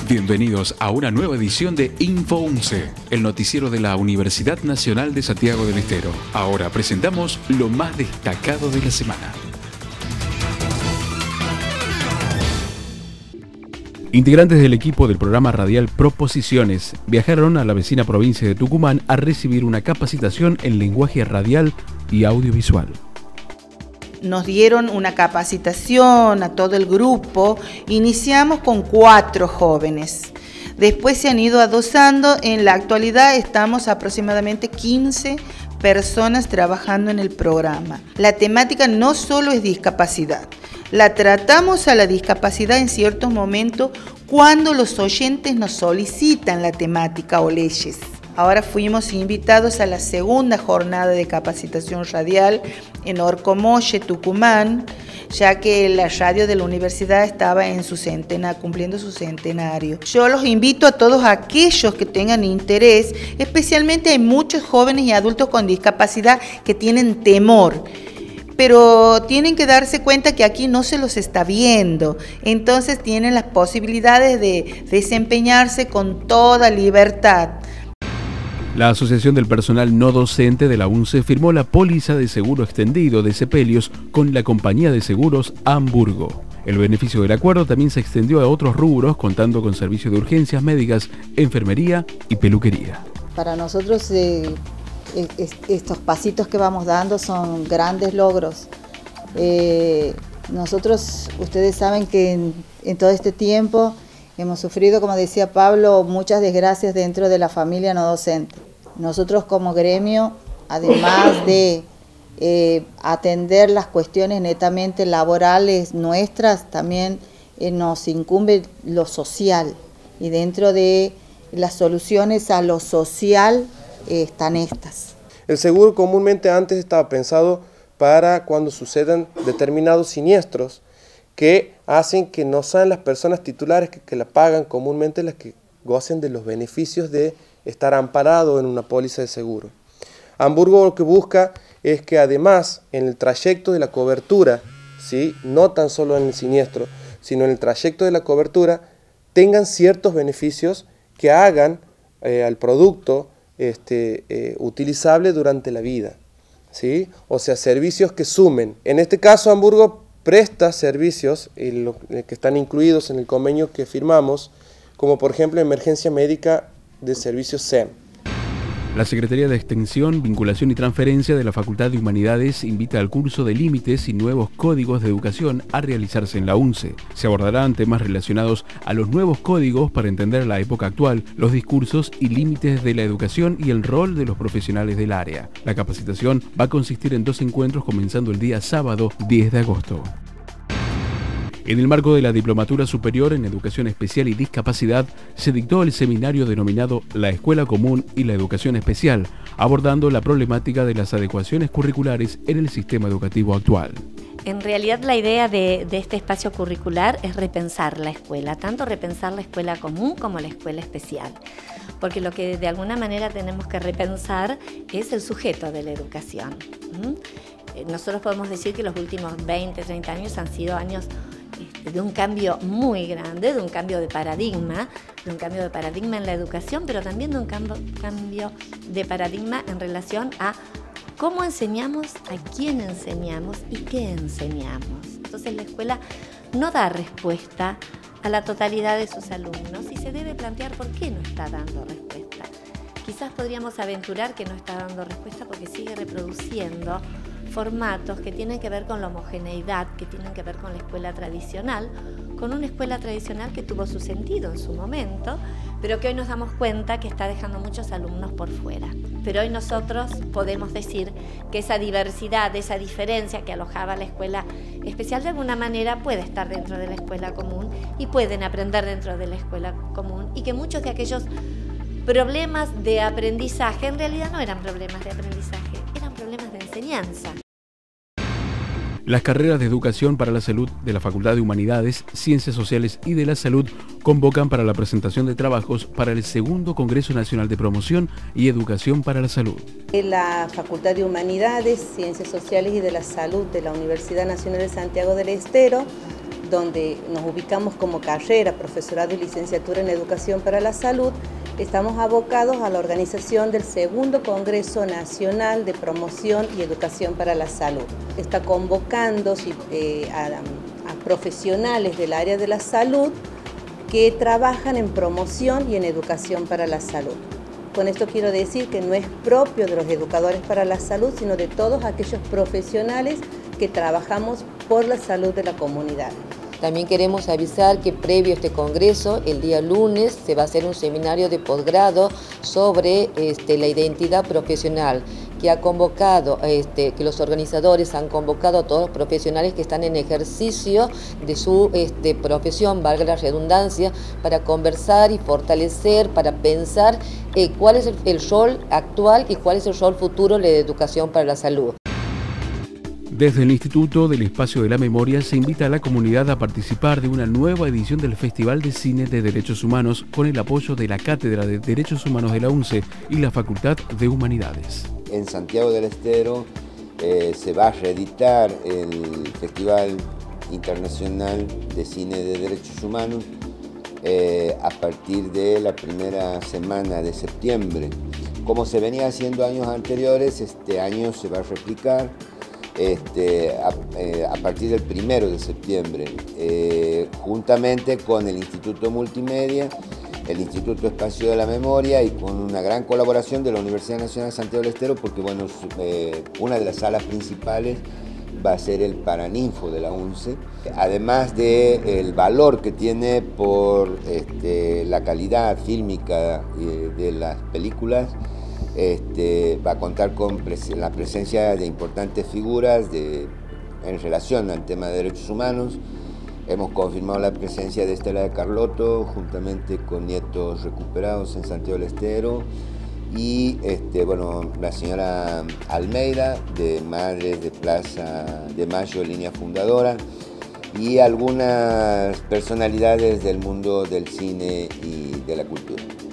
Bienvenidos a una nueva edición de Info 11, el noticiero de la Universidad Nacional de Santiago del Estero. Ahora presentamos lo más destacado de la semana. Integrantes del equipo del programa radial Proposiciones viajaron a la vecina provincia de Tucumán a recibir una capacitación en lenguaje radial y audiovisual. Nos dieron una capacitación a todo el grupo. Iniciamos con 4 jóvenes. Después se han ido adosando. En la actualidad estamos aproximadamente 15 personas trabajando en el programa. La temática no solo es discapacidad. La tratamos a la discapacidad en ciertos momentos cuando los oyentes nos solicitan la temática o leyes. Ahora fuimos invitados a la segunda jornada de capacitación radial en Orcomolle, Tucumán, ya que la radio de la universidad estaba en cumpliendo su centenario. Yo los invito a todos aquellos que tengan interés, especialmente hay muchos jóvenes y adultos con discapacidad que tienen temor, pero tienen que darse cuenta que aquí no se los está viendo, entonces tienen las posibilidades de desempeñarse con toda libertad. La Asociación del Personal No Docente de la UNCE firmó la póliza de seguro extendido de sepelios con la compañía de seguros Hamburgo. El beneficio del acuerdo también se extendió a otros rubros, contando con servicios de urgencias médicas, enfermería y peluquería. Para nosotros estos pasitos que vamos dando son grandes logros. Nosotros, ustedes saben que en todo este tiempo hemos sufrido, como decía Pablo, muchas desgracias dentro de la familia no docente. Nosotros como gremio, además de atender las cuestiones netamente laborales nuestras, también nos incumbe lo social. Y dentro de las soluciones a lo social están estas. El seguro comúnmente antes estaba pensado para cuando sucedan determinados siniestros que hacen que no sean las personas titulares que la pagan comúnmente las que gocen de los beneficios de estar amparado en una póliza de seguro. Hamburgo lo que busca es que además en el trayecto de la cobertura, ¿sí?, no tan solo en el siniestro, sino en el trayecto de la cobertura, tengan ciertos beneficios que hagan al producto utilizable durante la vida, ¿sí? O sea, servicios que sumen. En este caso, Hamburgo presta servicios que están incluidos en el convenio que firmamos, como por ejemplo emergencia médica de servicios SEM. La Secretaría de Extensión, Vinculación y Transferencia de la Facultad de Humanidades invita al curso de límites y nuevos códigos de educación a realizarse en la UNCE. Se abordarán temas relacionados a los nuevos códigos para entender la época actual, los discursos y límites de la educación y el rol de los profesionales del área. La capacitación va a consistir en 2 encuentros comenzando el día sábado 10 de agosto. En el marco de la Diplomatura Superior en Educación Especial y Discapacidad, se dictó el seminario denominado La Escuela Común y la Educación Especial, abordando la problemática de las adecuaciones curriculares en el sistema educativo actual. En realidad la idea de este espacio curricular es repensar la escuela, tanto repensar la escuela común como la escuela especial, porque lo que de alguna manera tenemos que repensar es el sujeto de la educación. Nosotros podemos decir que los últimos 20, 30 años han sido años de un cambio muy grande, de un cambio de paradigma en la educación, pero también de un cambio de paradigma en relación a cómo enseñamos, a quién enseñamos y qué enseñamos. Entonces la escuela no da respuesta a la totalidad de sus alumnos y se debe plantear por qué no está dando respuesta. Quizás podríamos aventurar que no está dando respuesta porque sigue reproduciendo formatos que tienen que ver con la homogeneidad, que tienen que ver con la escuela tradicional, con una escuela tradicional que tuvo su sentido en su momento, pero que hoy nos damos cuenta que está dejando muchos alumnos por fuera. Pero hoy nosotros podemos decir que esa diversidad, esa diferencia que alojaba la escuela especial de alguna manera puede estar dentro de la escuela común y pueden aprender dentro de la escuela común y que muchos de aquellos problemas de aprendizaje en realidad no eran problemas de aprendizaje, eran problemas de enseñanza. Las carreras de Educación para la Salud de la Facultad de Humanidades, Ciencias Sociales y de la Salud convocan para la presentación de trabajos para el segundo Congreso Nacional de Promoción y Educación para la Salud. La Facultad de Humanidades, Ciencias Sociales y de la Salud de la Universidad Nacional de Santiago del Estero donde nos ubicamos como carrera, profesorado y licenciatura en Educación para la Salud, estamos abocados a la organización del segundo Congreso Nacional de Promoción y Educación para la Salud. Está convocando a profesionales del área de la salud que trabajan en promoción y en educación para la salud. Con esto quiero decir que no es propio de los educadores para la salud, sino de todos aquellos profesionales que trabajamos por la salud de la comunidad. También queremos avisar que previo a este congreso, el día lunes, se va a hacer un seminario de posgrado sobre la identidad profesional, que ha convocado, que los organizadores han convocado a todos los profesionales que están en ejercicio de su profesión, valga la redundancia, para conversar y fortalecer, para pensar cuál es el rol actual y cuál es el rol futuro de la educación para la salud. Desde el Instituto del Espacio de la Memoria se invita a la comunidad a participar de una nueva edición del Festival de Cine de Derechos Humanos con el apoyo de la Cátedra de Derechos Humanos de la UNCE y la Facultad de Humanidades. En Santiago del Estero se va a reeditar el Festival Internacional de Cine de Derechos Humanos a partir de la primera semana de septiembre. Como se venía haciendo años anteriores, este año se va a replicar a partir del 1 de septiembre, juntamente con el Instituto Multimedia, el Instituto Espacio de la Memoria y con una gran colaboración de la Universidad Nacional de Santiago del Estero, porque bueno, una de las salas principales va a ser el Paraninfo de la UNCE, además del valor que tiene por la calidad fílmica de las películas. Va a contar con la presencia de importantes figuras en relación al tema de derechos humanos. Hemos confirmado la presencia de Estela de Carlotto, juntamente con nietos recuperados en Santiago del Estero, y la señora Almeida, de Madres de Plaza de Mayo, línea fundadora, y algunas personalidades del mundo del cine y de la cultura.